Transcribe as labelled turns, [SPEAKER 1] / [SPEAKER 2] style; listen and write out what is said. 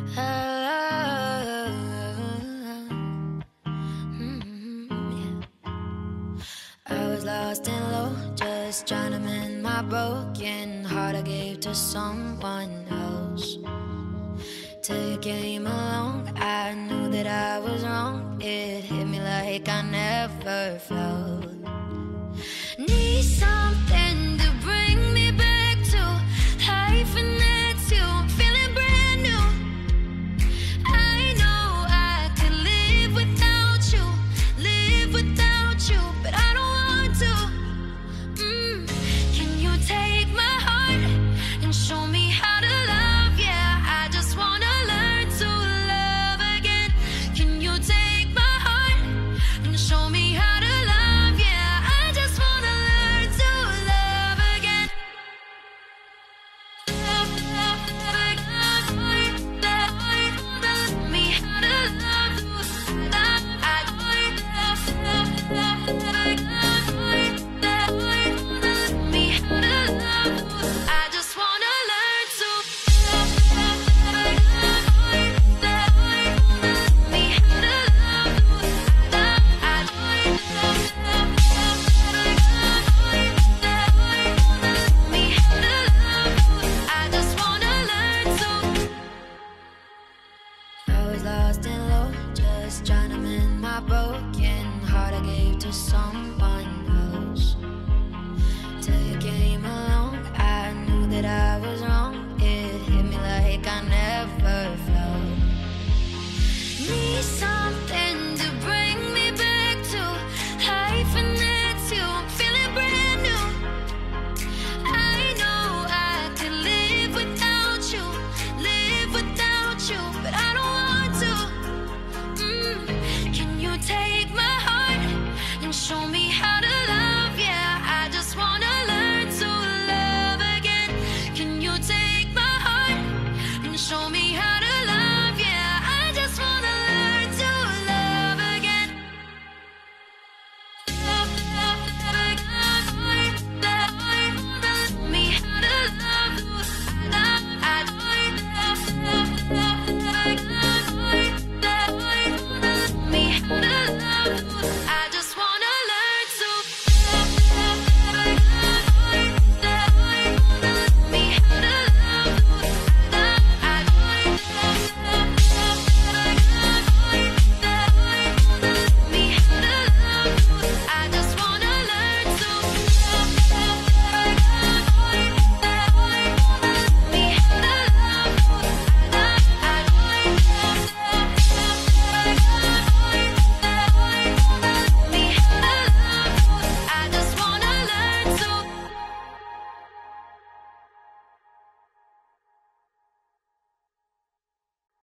[SPEAKER 1] I was lost and low, just trying to mend my broken heart I gave to someone else. Till you came along, I knew that I was wrong. It hit me like I never felt. Need something to bring me back to life, and that's you. I'm feeling brand new. I know I could live without you, but I don't want to. Can you take my heart and show me how to love? Yeah, I just wanna learn to love again. Can you take my heart and show me how to love? Yeah, I just wanna learn to love again. Me how to love you. I just wanna learn to me how to I just wanna learn to. I was lost and low, just trying to mend my broken heart I gave to someone